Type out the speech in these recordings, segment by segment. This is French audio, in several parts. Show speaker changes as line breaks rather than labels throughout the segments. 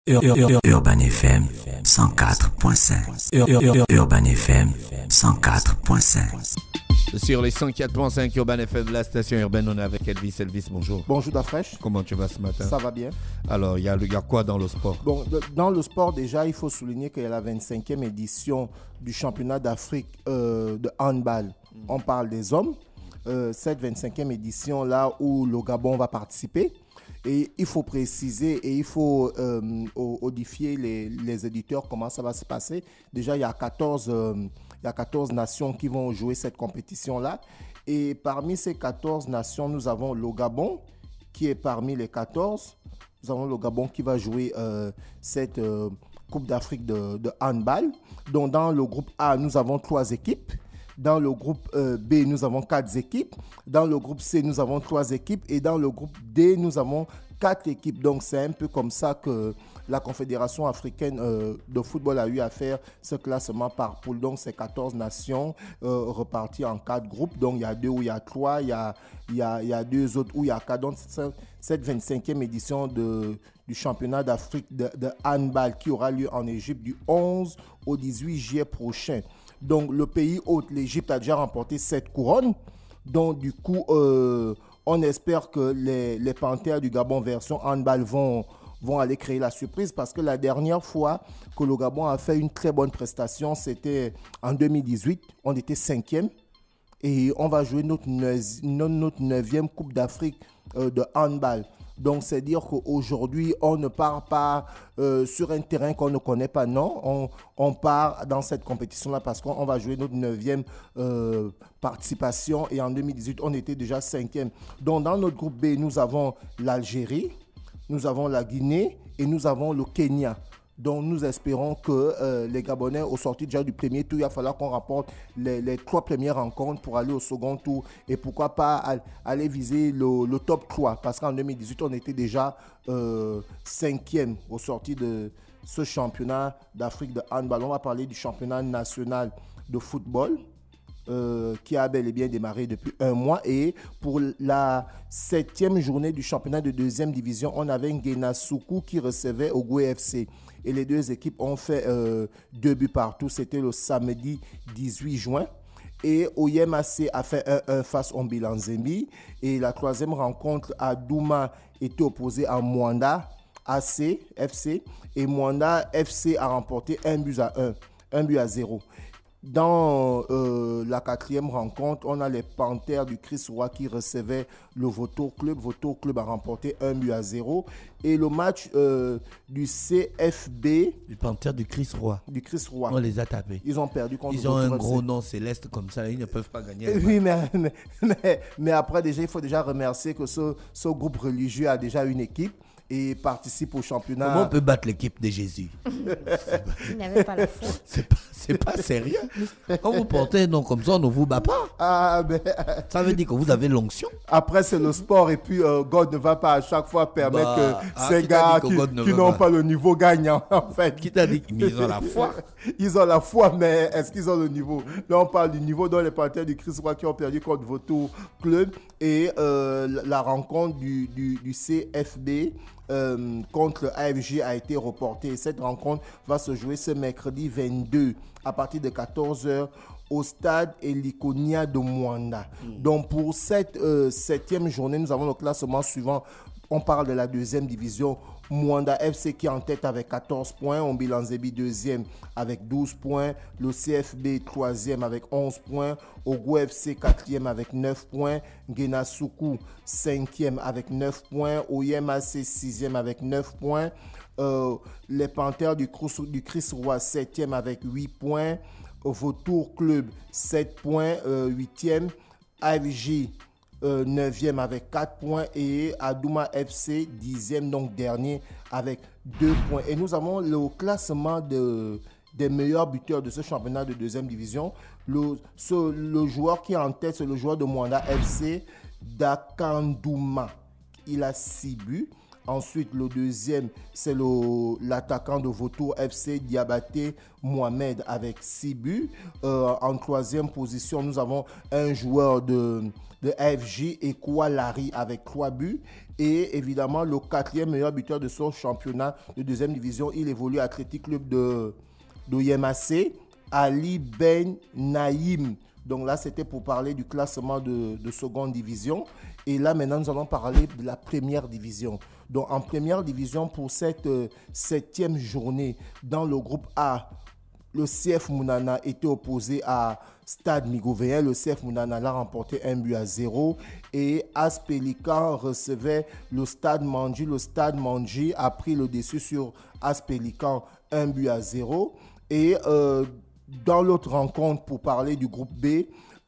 Urban FM 104.5. Urban FM 104.5.
Sur les 104.5 Urban FM, la station urbaine, on est avec Elvis. Elvis, bonjour.
Bonjour Dafresh.
Comment tu vas ce matin?
Ça va bien.
Alors, il y a quoi dans le sport?
Bon, dans le sport, déjà, il faut souligner qu'il y a la 25e édition du championnat d'Afrique de handball. On parle des hommes. Cette 25e édition-là où le Gabon va participer. Et il faut préciser et il faut audifier les éditeurs comment ça va se passer. Déjà, il y a 14 nations qui vont jouer cette compétition-là. Et parmi ces 14 nations, nous avons le Gabon qui est parmi les 14. Nous avons le Gabon qui va jouer cette Coupe d'Afrique de handball. Donc, dans le groupe A, nous avons 3 équipes. Dans le groupe B, nous avons 4 équipes. Dans le groupe C, nous avons 3 équipes. Et dans le groupe D, nous avons 4 équipes. Donc, c'est un peu comme ça que la Confédération africaine de football a eu à faire ce classement par poule. Donc, c'est 14 nations reparties en 4 groupes. Donc, il y a 2 où il y a 3. Il y a 2 autres où il y a 4. Donc, cette 25e édition du championnat d'Afrique de handball qui aura lieu en Égypte du 11 au 18 juillet prochain. Donc, le pays hôte, l'Égypte, a déjà remporté 7 couronnes. Donc, du coup, on espère que les Panthères du Gabon version handball vont aller créer la surprise parce que la dernière fois que le Gabon a fait une très bonne prestation, c'était en 2018. On était 5e et on va jouer notre 9e Coupe d'Afrique de handball. Donc, c'est dire qu'aujourd'hui, on ne part pas sur un terrain qu'on ne connaît pas, non. On part dans cette compétition-là parce qu'on va jouer notre 9e participation. Et en 2018, on était déjà 5e. Donc, dans notre groupe B, nous avons l'Algérie, nous avons la Guinée et nous avons le Kenya. Donc, nous espérons que les Gabonais, au sorti déjà du premier tour, il va falloir qu'on rapporte les 3 premières rencontres pour aller au second tour. Et pourquoi pas aller viser le top 3. Parce qu'en 2018, on était déjà 5e au sorti de ce championnat d'Afrique de handball. On va parler du championnat national de football qui a bel et bien démarré depuis 1 mois. Et pour la 7e journée du championnat de 2e division, on avait Nguena Soukou qui recevait Ogo FC. Et les 2 équipes ont fait 2 buts partout. C'était le samedi 18 juin. Et OYMAC a fait 1-1 face au Bilanzembi. Et la 3e rencontre à Douma était opposée à Mwanda FC. Et Mwanda FC a remporté 1 but à 0. Dans la 4e rencontre, on a les Panthères du Chris Roy qui recevaient le Vautour Club. Vautour Club a remporté 1 but à 0. Et le match du CFB...
Les Panthères du Chris Roy. On les a tapés.
Ils ont perdu contre
Ils ont un gros nom céleste comme ça, ils ne peuvent pas gagner.
Oui, mais après, déjà, il faut déjà remercier que ce groupe religieux a déjà une équipe et participe au championnat.
Comment on peut battre l'équipe de Jésus?
Il n'avait pas la foi.
C'est pas sérieux. Quand vous portez un nom comme ça, on ne vous bat pas. Ça veut dire que vous avez l'onction.
Après, c'est le sport et puis God ne va pas à chaque fois permettre que ces gars qui n'ont pas le niveau gagnent en fait.
Qui t'a dit qu'ils ont la foi?
Ils ont la foi, mais est-ce qu'ils ont le niveau? Là, on parle du niveau dans les Panthères du Chris Roy qui ont perdu contre Vautour Club et la rencontre du CFB contre AFG a été reportée. Cette rencontre va se jouer ce mercredi 22 à partir de 14h au stade Elikonia de Mwanda. Donc pour cette 7e journée, nous avons le classement suivant. On parle de la 2e division. Mwanda FC qui est en tête avec 14 points. Ombilanzebi 2e avec 12 points. Le CFB 3e avec 11 points. Ogo FC 4e avec 9 points. Nguena Soukou 5e avec 9 points. OYMAC 6e avec 9 points. Les Panthères du Chris Roy 7e avec 8 points. Vautour Club 7 points, 8e. AFG 9e avec 4 points et Adouma FC 10e, donc dernier avec 2 points. Et nous avons le classement des meilleurs buteurs de ce championnat de 2e division. Le joueur qui est en tête, c'est le joueur de Mwanda FC, Dakandouma. Il a 6 buts. Ensuite, le deuxième, c'est l'attaquant de Vautour FC, Diabaté Mohamed, avec 6 buts. En troisième position, nous avons un joueur de FJ, Ekoua Larry, avec 3 buts. Et évidemment, le quatrième meilleur buteur de son championnat de deuxième division, il évolue à Athletic Club de Yemassé, Ali Ben Naïm. Donc là, c'était pour parler du classement de seconde division. Et là, maintenant, nous allons parler de la première division. Donc, en première division, pour cette 7e journée, dans le groupe A, le CF Mounana était opposé à Stade Migovéen. Le CF Mounana l'a remporté 1-0. Et AS Pélican recevait le Stade Mandji. Le Stade Mandji a pris le dessus sur AS Pélican 1-0. Et dans l'autre rencontre, pour parler du groupe B,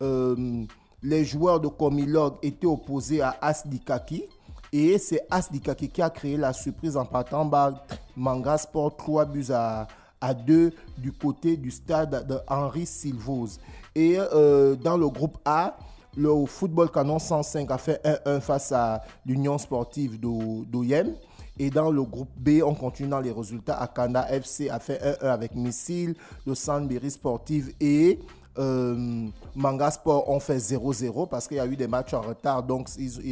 les joueurs de Comilog étaient opposés à AS Dikaki. Et c'est AS Dikaki qui a créé la surprise en partant Manga Sport 3-2 du côté du stade de Henri Silvoz. Et dans le groupe A, le Football Canon 105 a fait 1-1 face à l'Union Sportive d'Oyem. Et dans le groupe B, on continue dans les résultats. Akanda FC a fait 1-1 avec Missile, le Sandberry Sportive et Manga Sport ont fait 0-0 parce qu'il y a eu des matchs en retard. Donc,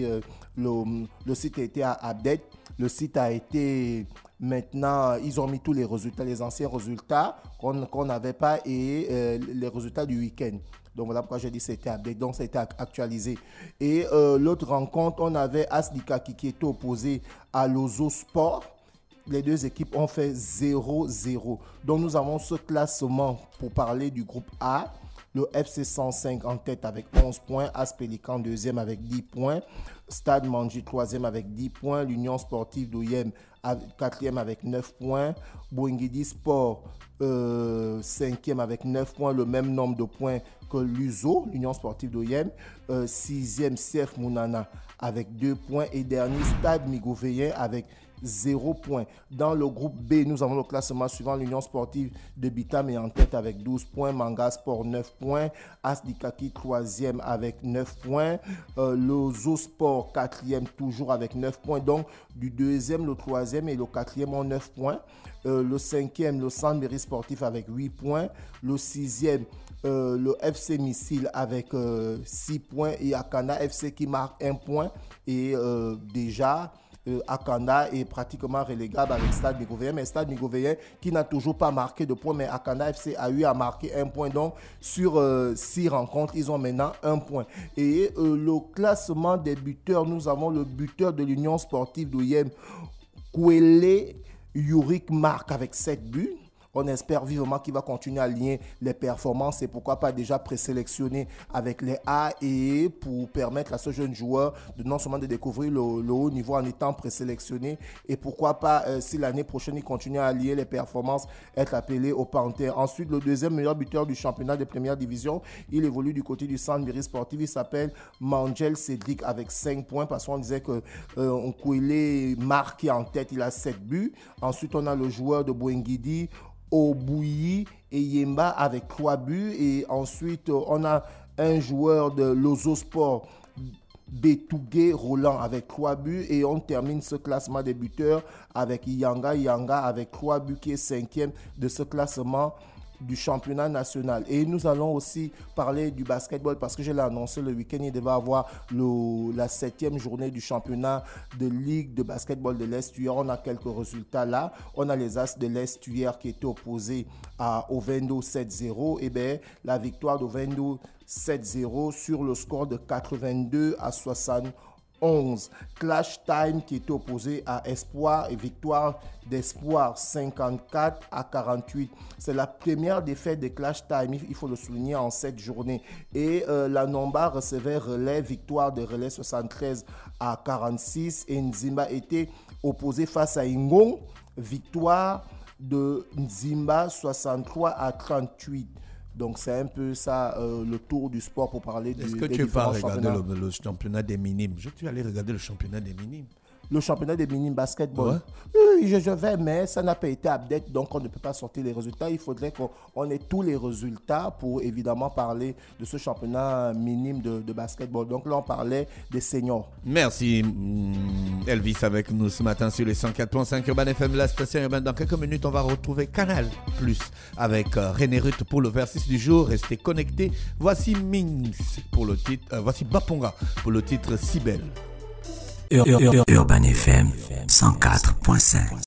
le site a été à update. Le site a été... Maintenant, ils ont mis tous les résultats, les anciens résultats qu'on n'avait pas et les résultats du week-end. Donc, voilà pourquoi j'ai dit que c'était update. Donc, ça a été actualisé. Et l'autre rencontre, on avait AS Dikaki qui était opposé à l'Ozo Sport. Les deux équipes ont fait 0-0. Donc, nous avons ce classement pour parler du groupe A. Le FC 105 en tête avec 11 points. AS Pélican deuxième avec 10 points. Stade Mandji troisième avec 10 points. L'Union Sportive d'Oyem quatrième avec 9 points. Boingidi Sport cinquième avec 9 points. Le même nombre de points que l'USO, l'Union Sportive d'Oyem. Sixième CF Mounana avec 2 points. Et dernier Stade Migovéen avec 0 points. Dans le groupe B, nous avons le classement suivant. L'Union Sportive de Bitam est en tête avec 12 points. Manga Sport 9 points. AS Dikaki 3e avec 9 points. Le Zo Sport 4e toujours avec 9 points. Donc du 2e, le 3e et le 4e ont 9 points. Le 5e, le Sandberry Sportif avec 8 points. Le 6e, le FC Missile avec 6 points. Et Akana FC qui marque 1 point. Et déjà... Akanda est pratiquement relégable avec Stade Migovéen, mais Stade Migovéen qui n'a toujours pas marqué de points, mais Akanda FC a eu à marquer 1 point. Donc sur 6 rencontres, ils ont maintenant 1 point. Et le classement des buteurs, nous avons le buteur de l'Union Sportive d'Oyem, Kwele Yurik, marque avec 7 buts. On espère vivement qu'il va continuer à aligner les performances et pourquoi pas déjà présélectionner avec les A et pour permettre à ce jeune joueur de non seulement de découvrir le haut niveau en étant présélectionné et pourquoi pas si l'année prochaine il continue à allier les performances, être appelé au Panther. Ensuite, le deuxième meilleur buteur du championnat de première division, il évolue du côté du Sandberry Sportif, il s'appelle Mangel Cédric avec 5 points parce qu'on disait que Nkwele marqué en tête, il a 7 buts. Ensuite, on a le joueur de Boingidi, Obouyi et Yemba avec 3 buts. Et ensuite, on a un joueur de l'Ozo Sport, Betougué Roland avec 3 buts. Et on termine ce classement des buteurs avec Yanga avec 3 buts qui est 5e de ce classement du championnat national. Et nous allons aussi parler du basketball parce que je l'ai annoncé le week-end, il devait avoir la 7e journée du championnat de Ligue de basketball de l'Est. Hier, on a quelques résultats là. On a les As de l'Est hier qui étaient opposés à Ovendo 7-0. Et bien, la victoire d'Ovendo 7-0 sur le score de 82 à 71. Clash Time qui était opposé à Espoir et victoire d'Espoir 54 à 48. C'est la première défaite de Clash Time, il faut le souligner, en 7 journées. Et la Nomba recevait Relais, victoire de Relais 73 à 46. Et Nzimba était opposé face à Ingong, victoire de Nzimba 63 à 38. Donc, c'est un peu ça, le tour du sport pour parler
Est-ce que tu vas regarder le championnat des minimes? Je suis allé regarder le championnat des minimes.
le championnat des minimes basketball. Oui, je vais, mais ça n'a pas été update, donc on ne peut pas sortir les résultats. Il faudrait qu'on ait tous les résultats pour évidemment parler de ce championnat minime de basketball. Donc là, on parlait des seniors.
Merci Elvis avec nous ce matin sur les 104.5 Urban FM, la station urbaine. Dans quelques minutes, on va retrouver Canal Plus avec René Ruth pour le versus du jour. Restez connectés. Voici Minx pour le titre, voici Baponga pour le titre Si Belle.
Urban FM 104.5.